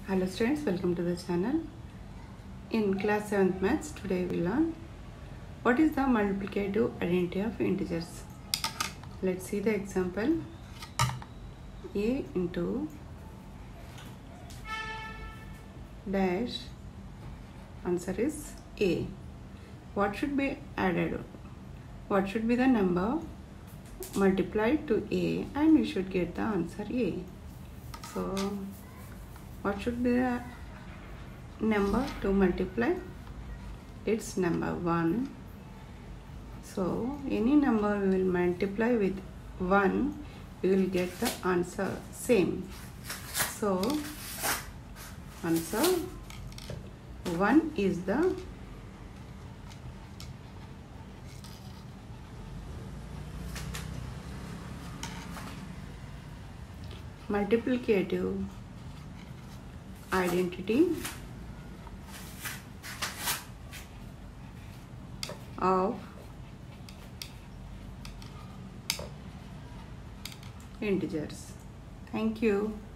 Hello students, welcome to the channel. In class 7th maths, today we learn what is the multiplicative identity of integers. Let's see the example. A into dash, answer is A. What should be added? What should be the number multiplied to A, and we should get the answer A. So what should be the number to multiply? It's number 1. So any number we will multiply with 1, we will get the answer same. So answer 1 is the multiplicative identity of integers. Thank you.